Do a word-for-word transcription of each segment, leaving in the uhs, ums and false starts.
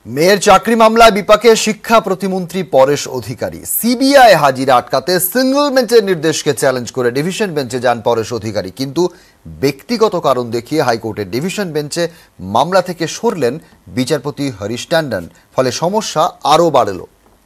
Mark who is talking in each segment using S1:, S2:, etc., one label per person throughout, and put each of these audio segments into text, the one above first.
S1: মেয়ের চাকরি মামলায় বিপাকে শিক্ষা প্রতিমন্ত্রী পরেশ অধিকারী। সিবিআই হাজিরা আটকাতে সিঙ্গল বেঞ্চের নির্দেশকে চ্যালেঞ্জ করে ডিভিশন বেঞ্চে যান পরেশ অধিকারী, কিন্তু ব্যক্তিগত কারণ দেখিয়ে হাইকোর্টের ডিভিশন বেঞ্চে মামলা থেকে সরলেন বিচারপতি হরিশ ট্যান্ডন। ফলে সমস্যা আরও বাড়ল।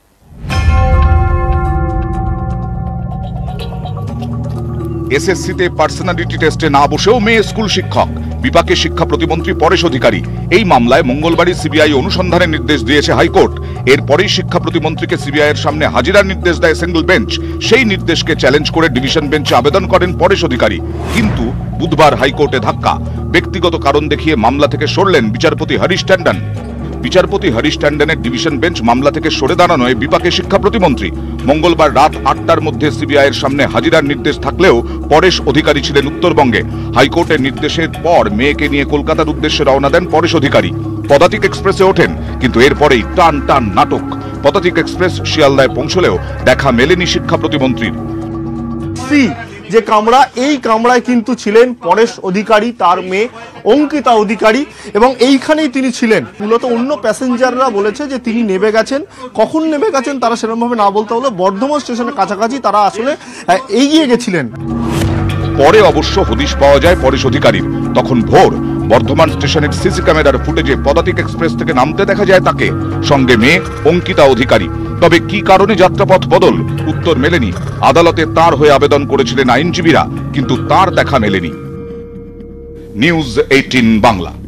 S2: এসএসসিতে পার্সোনালিটি টেস্টে না বসেও মেয়ে স্কুল শিক্ষক, বিপাকে শিক্ষা প্রতিমন্ত্রী পরেশ অধিকারী। এই মামলায় মঙ্গলবারই সিবিআই অনুসন্ধানের নির্দেশ দিয়েছে হাইকোর্ট। এরপরেই শিক্ষা প্রতিমন্ত্রীকে সিবিআই এর সামনে হাজিরার নির্দেশ দেয় সিঙ্গল বেঞ্চ। সেই নির্দেশকে চ্যালেঞ্জ করে ডিভিশন বেঞ্চে আবেদন করেন পরেশ অধিকারী, কিন্তু বুধবার হাইকোর্টে ধাক্কা। ব্যক্তিগত কারণ দেখিয়ে মামলা থেকে সরলেন বিচারপতি হরিশ ট্যান্ডন। বিচারপতি হরিশ ট্যান্ডনের ডিভিশন বেঞ্চ মামলা থেকে সরে দাঁড়ানোয় বিপাকে শিক্ষা প্রতিমন্ত্রী। মঙ্গলবার রাত আটটার মধ্যে সিবিআই এর সামনে হাজিরার নির্দেশ থাকলেও পরেশ অধিকারী ছিলেন উত্তরবঙ্গে। হাইকোর্টের নির্দেশের পর মেয়েকে নিয়ে কলকাতার উদ্দেশ্যে রওনা দেন পরেশ অধিকারী। পদাতিক এক্সপ্রেসে ওঠেন, কিন্তু এরপরেই টান টান নাটক। পদাতিক এক্সপ্রেস শিয়ালদায় পৌঁছলেও দেখা মেলেনি শিক্ষা প্রতিমন্ত্রীর।
S3: যে কামরা, এই কামরায় কিন্তু ছিলেন পরেশ অধিকারী, তার মেয়ে অঙ্কিতা অধিকারী, এবং এইখানেই তিনি ছিলেন। মূলত অন্য প্যাসেঞ্জাররা বলেছে যে তিনি নেমে গেছেন। কখন নেমে গেছেন তারা সেরকমভাবে না বলতে হলো, বর্ধমান স্টেশনের কাছাকাছি তারা আসলে এগিয়ে গেছিলেন।
S2: পরে অবশ্য হদিশ পাওয়া যায় পরেশ অধিকারীর। তখন ভোর। বর্ধমান স্টেশনের সিসি ক্যামেরার ফুটেজে পদাতিক এক্সপ্রেস থেকে নামতে দেখা যায় তাকে, সঙ্গে মেয়ে অঙ্কিতা অধিকারী। তবে কি কারণে যাত্রাপথ বদল, উত্তর মেলেনি। আদালতে তার হয়ে আবেদন করেছিলেন আইনজীবীরা, কিন্তু তার দেখা মেলেনি। News eighteen Bangla.